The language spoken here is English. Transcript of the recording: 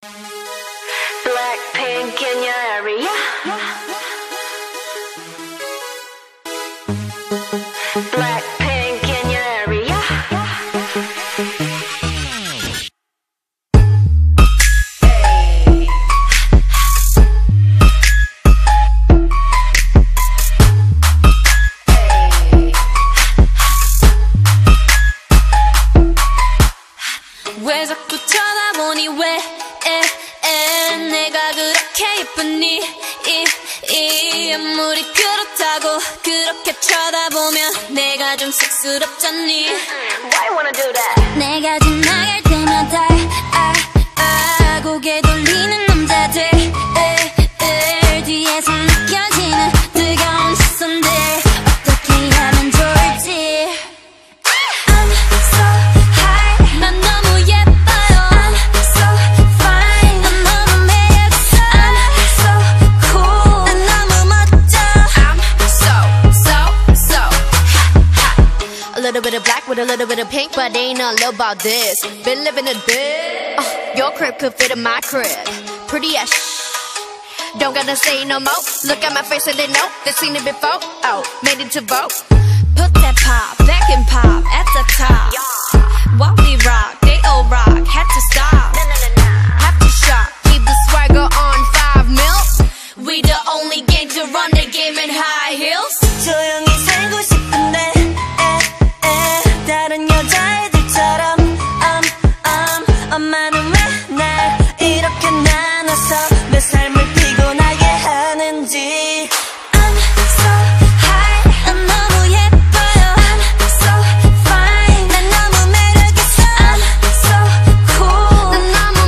Blackpink in your area. Blackpink in your area. 왜 자꾸 쳐다보니 왜 내가 그렇게 예쁘니 아무리 그렇다고 그렇게 쳐다보면 내가 좀 쑥스럽잖니. Why you wanna do that? 내가 지나갈 때마다 고개 돌리는 남자들 뒤에서 느껴지는 뜨거운 시선들 어떻게 하면 좋을지. I'm so high 난 너무 예뻐요. I'm so fine 난 너무 매력있어. I'm so cool 난 너무 멋져. I'm so hot. A little bit of black with a little bit of pink, but ain't nothing about this. Been living a bit. Your crib could fit in my crib. Pretty as don't gotta say no more. Look at my face and they know they've seen it before. Oh, made it to vote. Put that pop back and pop at the top. While we rock, they all rock. Had to stop. Have to shop. Keep the swagger on 5 mil. We the only gang to run the game in high heels. 조용히 살고 싶은데 다른 여자애들처럼 엄마는 왜 날 이렇게 나눠서 내 삶을